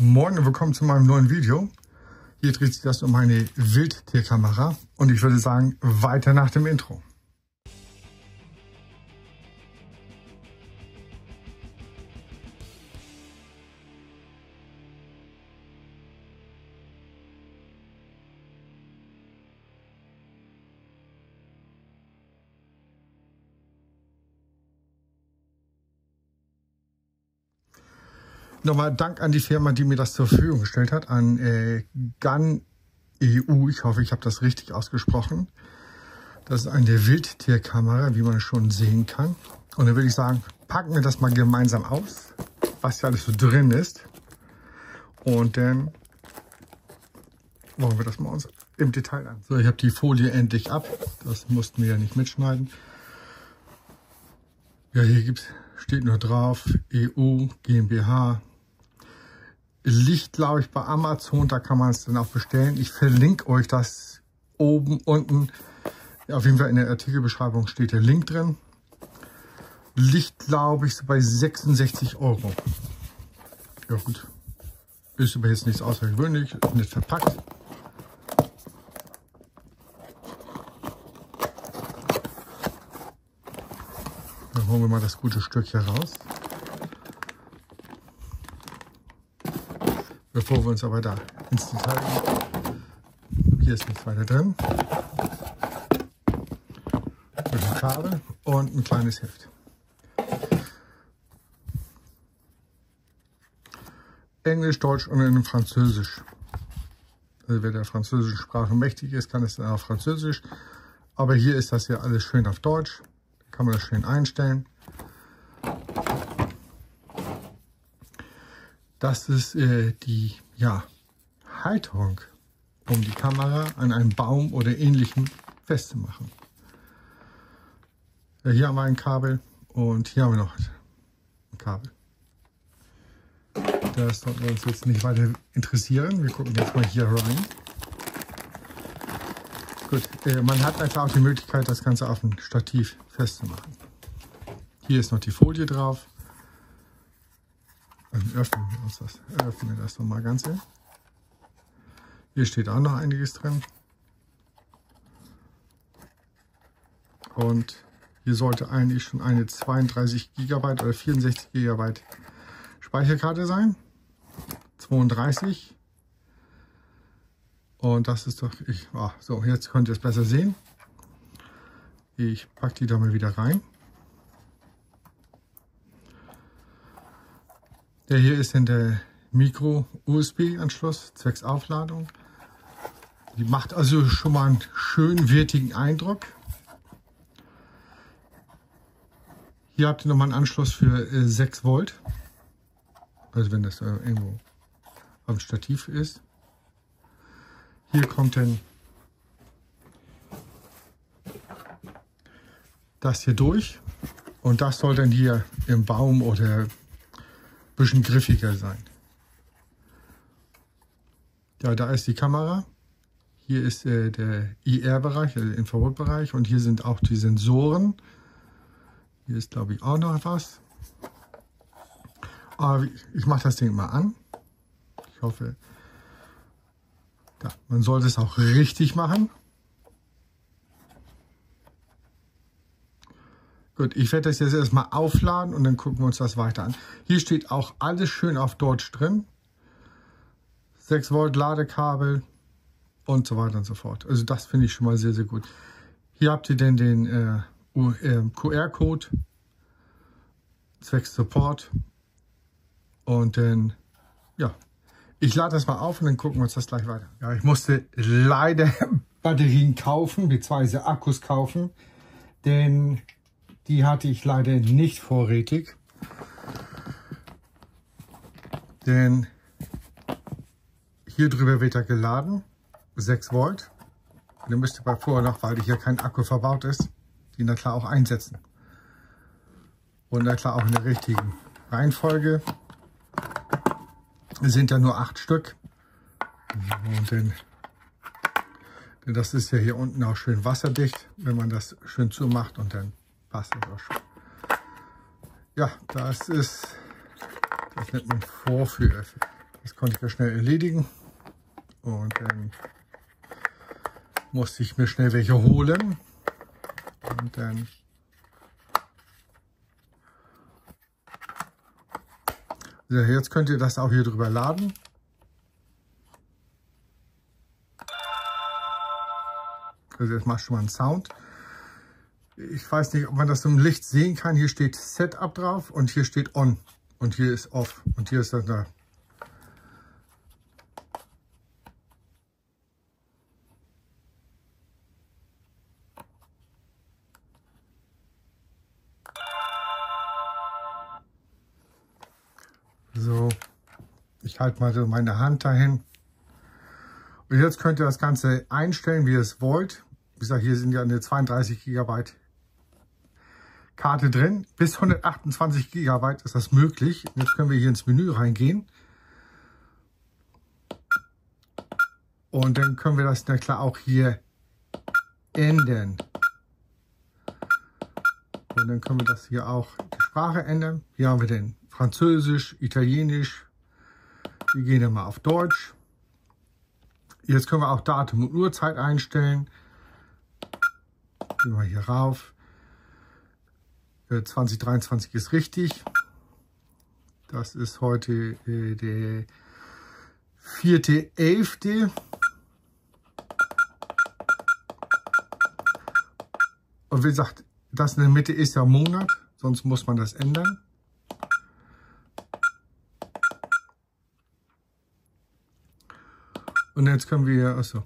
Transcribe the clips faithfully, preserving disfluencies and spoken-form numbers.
Moin und willkommen zu meinem neuen Video. Hier dreht sich das um meine Wildtierkamera und ich würde sagen, weiter nach dem Intro. Nochmal Dank an die Firma, die mir das zur Verfügung gestellt hat, an äh, Gun E U. Ich hoffe, ich habe das richtig ausgesprochen. Das ist eine Wildtierkamera, wie man schon sehen kann. Und dann würde ich sagen, packen wir das mal gemeinsam aus, was hier alles so drin ist. Und dann wollen wir das mal uns im Detail an. So, ich habe die Folie endlich ab. Das mussten wir ja nicht mitschneiden. Ja, hier gibt's, steht nur drauf, E U, GmbH. Liegt, glaube ich, bei Amazon, da kann man es dann auch bestellen. Ich verlinke euch das oben, unten. Auf jeden Fall in der Artikelbeschreibung steht der Link drin. Liegt, glaube ich, so bei sechsundsechzig Euro. Ja gut, ist aber jetzt nichts außergewöhnlich, ist nicht verpackt. Dann holen wir mal das gute Stück hier raus. Bevor wir uns aber da ins Detail gehen. Hier ist nichts weiter drin. Ein Kabel und ein kleines Heft. Englisch, Deutsch und in Französisch. Also wer der französischen Sprache mächtig ist, kann es dann auf Französisch. Aber hier ist das ja alles schön auf Deutsch. Da kann man das schön einstellen. Das ist äh, die ja, Halterung, um die Kamera an einem Baum oder Ähnlichem festzumachen. Ja, hier haben wir ein Kabel und hier haben wir noch ein Kabel. Das sollten wir uns jetzt nicht weiter interessieren. Wir gucken jetzt mal hier rein. Gut, äh, man hat einfach auch die Möglichkeit, das Ganze auf ein Stativ festzumachen. Hier ist noch die Folie drauf. Dann öffnen wir uns das, öffnen wir das noch mal ganz hin. Hier steht auch noch einiges drin. Und hier sollte eigentlich schon eine zweiunddreißig Gigabyte oder vierundsechzig Gigabyte Speicherkarte sein. zweiunddreißig. Und das ist doch, ich, oh, so, jetzt könnt ihr es besser sehen. Ich packe die da mal wieder rein. Der hier ist in der Micro-U S B-Anschluss, zwecks Aufladung. Die macht also schon mal einen schön wertigen Eindruck. Hier habt ihr nochmal einen Anschluss für äh, sechs Volt. Also wenn das äh, irgendwo auf dem Stativ ist. Hier kommt dann das hier durch. Und das soll dann hier im Baum oder bisschen griffiger sein. Ja, da ist die Kamera. Hier ist äh, der I R-Bereich, also der Infrarotbereich. Und hier sind auch die Sensoren. Hier ist, glaube ich, auch noch was. Aber ich mache das Ding mal an. Ich hoffe, ja, man sollte es auch richtig machen. Gut, ich werde das jetzt erstmal aufladen und dann gucken wir uns das weiter an. Hier steht auch alles schön auf Deutsch drin. sechs Volt Ladekabel und so weiter und so fort. Also das finde ich schon mal sehr, sehr gut. Hier habt ihr denn den äh, äh, Q R-Code zwecks Support. Und dann, ja, ich lade das mal auf und dann gucken wir uns das gleich weiter. Ja, ich musste leider Batterien kaufen, beziehungsweise Akkus kaufen, denn die hatte ich leider nicht vorrätig, denn hier drüber wird er geladen, sechs Volt. Und dann müsst ihr bei Vor- und nach, weil hier kein Akku verbaut ist, die na klar auch einsetzen. Und na klar auch in der richtigen Reihenfolge. Es sind ja nur acht Stück. Und dann, denn das ist ja hier unten auch schön wasserdicht, wenn man das schön zumacht und dann passt das auch schon. Ja, das ist, das nennt man Vorführeffekt. Das konnte ich ja schnell erledigen. Und dann musste ich mir schnell welche holen. Und dann so, jetzt könnt ihr das auch hier drüber laden. Also jetzt machst du mal einen Sound. Ich weiß nicht, ob man das im Licht sehen kann. Hier steht Setup drauf und hier steht On. Und hier ist Off. Und hier ist das da. So, ich halte mal so meine Hand dahin. Und jetzt könnt ihr das Ganze einstellen, wie ihr es wollt. Wie gesagt, hier sind ja eine zweiunddreißig Gigabyte Karte drin. Bis hundertachtundzwanzig Gigabyte ist das möglich. Jetzt können wir hier ins Menü reingehen. Und dann können wir das, na klar, auch hier ändern. Und dann können wir das hier auch die Sprache ändern. Hier haben wir den Französisch, Italienisch. Wir gehen dann mal auf Deutsch. Jetzt können wir auch Datum und Uhrzeit einstellen. Gehen wir hier rauf. zwanzig dreiundzwanzig ist richtig. Das ist heute äh, der vierte elfte Und wie gesagt, das in der Mitte ist ja Monat, sonst muss man das ändern. Und jetzt können wir achso,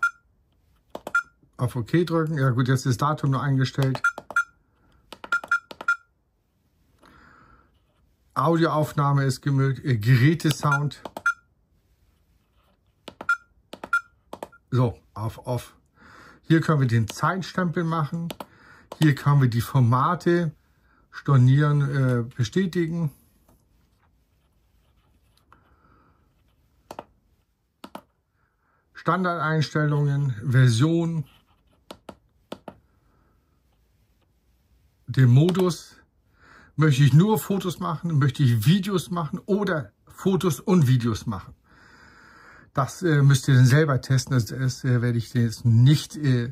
auf OK drücken. Ja gut, jetzt ist das Datum nur eingestellt. Audioaufnahme ist gemögt, äh, Gerätesound. So, auf Off. Hier können wir den Zeitstempel machen. Hier können wir die Formate stornieren, äh, bestätigen. Standardeinstellungen, Version, den Modus. Möchte ich nur Fotos machen, möchte ich Videos machen oder Fotos und Videos machen. Das äh, müsst ihr dann selber testen. Das, das äh, werde ich jetzt nicht äh,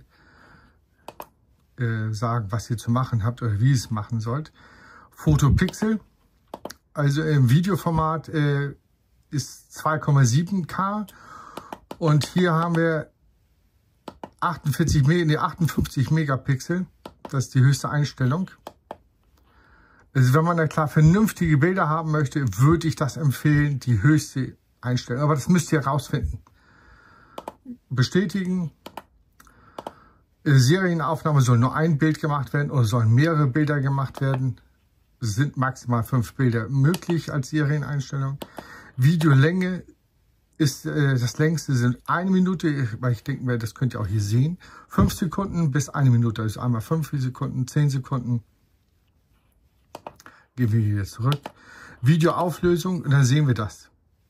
äh, sagen, was ihr zu machen habt oder wie ihr es machen sollt. Fotopixel, also im Videoformat äh, ist zwei Komma sieben K und hier haben wir achtundvierzig, nee, achtundfünfzig Megapixel. Das ist die höchste Einstellung. Also wenn man da klar vernünftige Bilder haben möchte, würde ich das empfehlen, die höchste Einstellung. Aber das müsst ihr rausfinden. Bestätigen. Serienaufnahme soll nur ein Bild gemacht werden oder sollen mehrere Bilder gemacht werden. Es sind maximal fünf Bilder möglich als Serieneinstellung. Videolänge ist äh, das längste sind eine Minute, weil ich denke mir, das könnt ihr auch hier sehen. Fünf Sekunden bis eine Minute, also einmal fünf Sekunden, zehn Sekunden. Gehen wir hier zurück. Videoauflösung, und dann sehen wir das.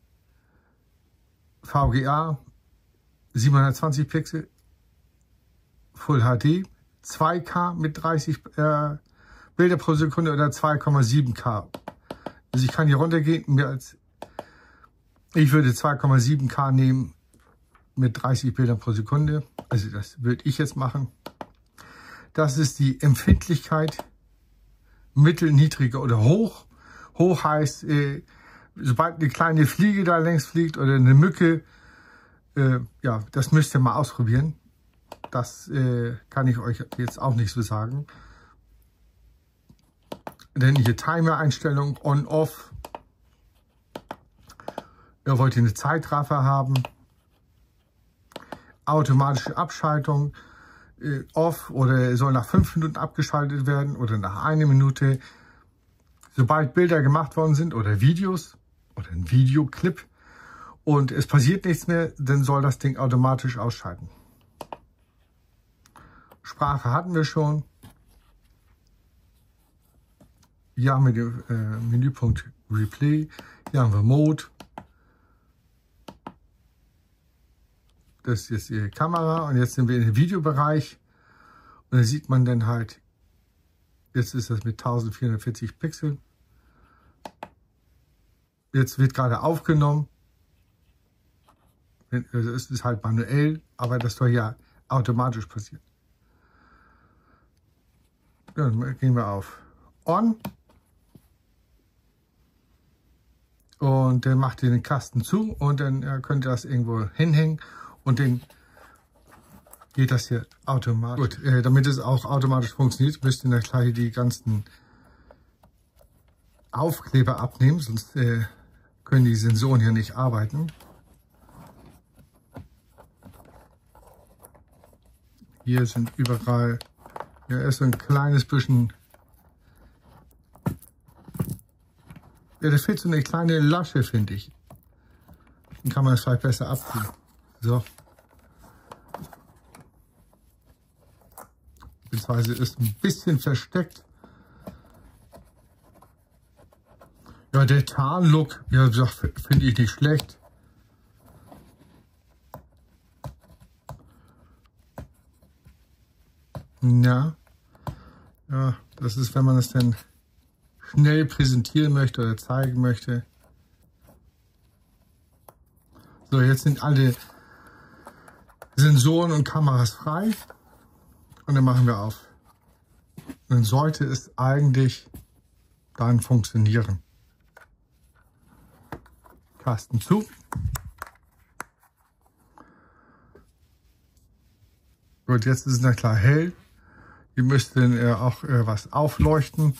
V G A, siebenhundertzwanzig Pixel, Full H D, zwei K mit dreißig äh, Bilder pro Sekunde oder zwei Komma sieben K. Also ich kann hier runtergehen, mehr als, ich würde zwei Komma sieben K nehmen mit dreißig Bildern pro Sekunde. Also das würde ich jetzt machen. Das ist die Empfindlichkeit. Mittel, niedriger oder hoch. Hoch heißt, äh, sobald eine kleine Fliege da längs fliegt oder eine Mücke, äh, ja, das müsst ihr mal ausprobieren. Das äh, kann ich euch jetzt auch nicht so sagen. Dann hier Timer-Einstellung, on, off. Ihr wollt hier eine Zeitraffer haben. Automatische Abschaltung. Off oder soll nach fünf Minuten abgeschaltet werden oder nach einer Minute. Sobald Bilder gemacht worden sind oder Videos oder ein Videoclip und es passiert nichts mehr, dann soll das Ding automatisch ausschalten. Sprache hatten wir schon. Hier haben wir den äh, Menüpunkt Replay. Hier haben wir Mode. Das ist jetzt die Kamera und jetzt sind wir im Videobereich und da sieht man dann halt, jetzt ist das mit eintausendvierhundertvierzig Pixeln. Jetzt wird gerade aufgenommen Es ist halt manuell, aber das soll ja automatisch passieren. Ja, dann gehen wir auf On. Und dann macht ihr den Kasten zu und dann äh, könnt ihr das irgendwo hinhängen und dann geht das hier automatisch. Gut, äh, damit es auch automatisch funktioniert, müsst ihr gleich hier die ganzen Aufkleber abnehmen, sonst äh, können die Sensoren hier nicht arbeiten. Hier sind überall, ja, ist so ein kleines bisschen. Ja, da fehlt so eine kleine Lasche, finde ich. Dann kann man es vielleicht besser abziehen. So. Beziehungsweise ist ein bisschen versteckt. Ja, der Tarnlook, ja, finde ich nicht schlecht. Ja. Ja, das ist, wenn man es dann schnell präsentieren möchte oder zeigen möchte. So, jetzt sind alle Sensoren und Kameras frei und dann machen wir auf. Dann sollte es eigentlich dann funktionieren. Kasten zu. Gut, jetzt ist es na klar hell. Ihr müsst dann äh, auch äh, was aufleuchten.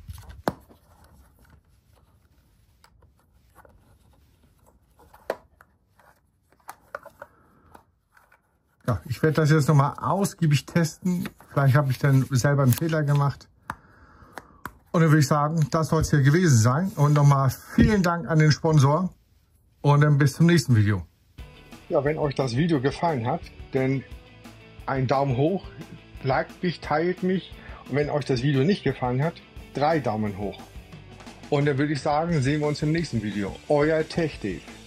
Ja, ich werde das jetzt nochmal ausgiebig testen. Vielleicht habe ich dann selber einen Fehler gemacht. Und dann würde ich sagen, das soll es hier gewesen sein. Und nochmal vielen Dank an den Sponsor. Und dann bis zum nächsten Video. Ja, wenn euch das Video gefallen hat, dann einen Daumen hoch, liked mich, teilt mich. Und wenn euch das Video nicht gefallen hat, drei Daumen hoch. Und dann würde ich sagen, sehen wir uns im nächsten Video. Euer TechDave.